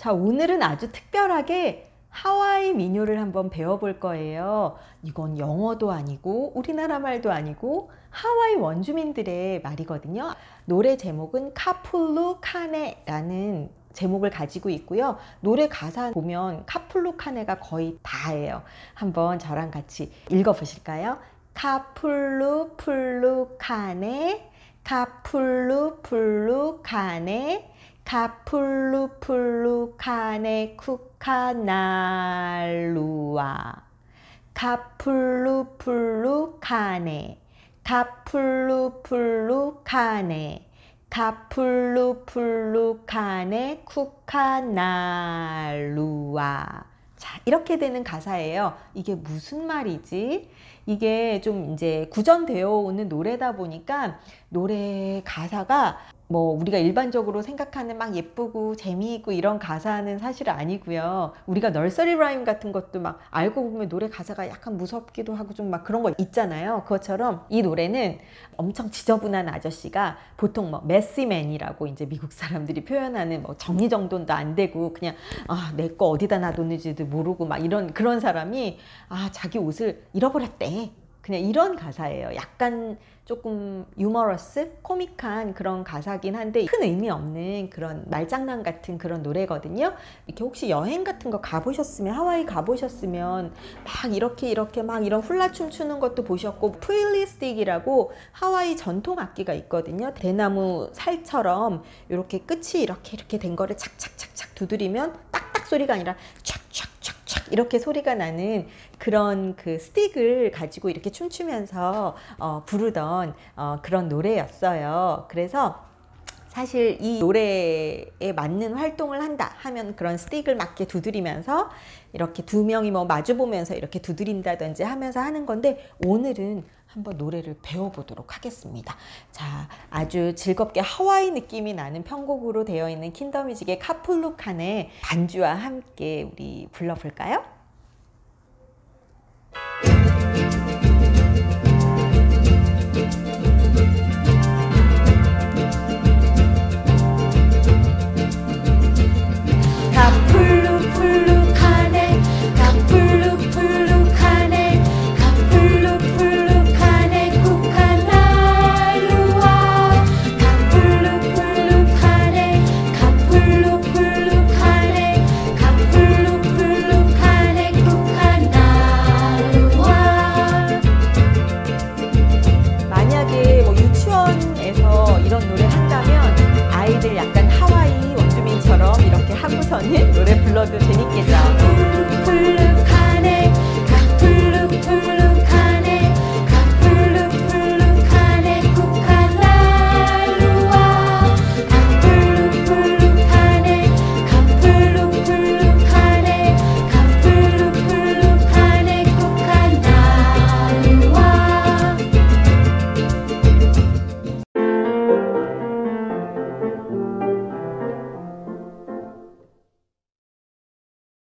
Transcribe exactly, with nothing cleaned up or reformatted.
자, 오늘은 아주 특별하게 하와이 민요를 한번 배워볼 거예요. 이건 영어도 아니고 우리나라 말도 아니고 하와이 원주민들의 말이거든요. 노래 제목은 카풀루 카네라는 제목을 가지고 있고요. 노래 가사 보면 카풀루 카네가 거의 다예요. 한번 저랑 같이 읽어보실까요? 카풀루 풀루 카네, 카풀루 풀루 카네, 카풀루 풀루 카네 쿠카날루아, 카풀루 풀루 카네, 카풀루 풀루 카네, 카풀루 풀루 카네 쿠카날루아. 자, 이렇게 되는 가사예요. 이게 무슨 말이지? 이게 좀 이제 구전되어 오는 노래다 보니까 노래 가사가 뭐 우리가 일반적으로 생각하는 막 예쁘고 재미있고 이런 가사는 사실 아니고요. 우리가 널서리 라임 같은 것도 막 알고 보면 노래 가사가 약간 무섭기도 하고 좀 막 그런 거 있잖아요. 그것처럼 이 노래는 엄청 지저분한 아저씨가 보통 뭐 메시맨이라고 이제 미국 사람들이 표현하는 뭐 정리정돈도 안 되고 그냥 아, 내 거 어디다 놔뒀는지도 모르고 막 이런 그런 사람이 아, 자기 옷을 잃어버렸대. 그냥 이런 가사예요. 약간 조금 유머러스, 코믹한 그런 가사긴 한데 큰 의미 없는 그런 말장난 같은 그런 노래거든요. 이렇게 혹시 여행 같은 거 가보셨으면, 하와이 가보셨으면 막 이렇게 이렇게 막 이런 훌라춤 추는 것도 보셨고, 프릴리스틱이라고 하와이 전통 악기가 있거든요. 대나무 살처럼 이렇게 끝이 이렇게 이렇게 된 거를 착착착착 두드리면 딱딱 소리가 아니라 촥촥촥 이렇게 소리가 나는 그런 그 스틱을 가지고 이렇게 춤추면서 어, 부르던 어, 그런 노래였어요. 그래서 사실 이 노래에 맞는 활동을 한다 하면 그런 스틱을 막 이렇게 두드리면서 이렇게 두 명이 뭐 마주보면서 이렇게 두드린다든지 하면서 하는 건데, 오늘은 한번 노래를 배워보도록 하겠습니다. 자, 아주 즐겁게 하와이 느낌이 나는 편곡으로 되어 있는 킨더뮤직의 카풀루 카네 반주와 함께 우리 불러볼까요? 이런 노래 한다면 아이들 약간 하와이 원주민처럼 이렇게 하고서는 노래 불러도 재밌겠죠.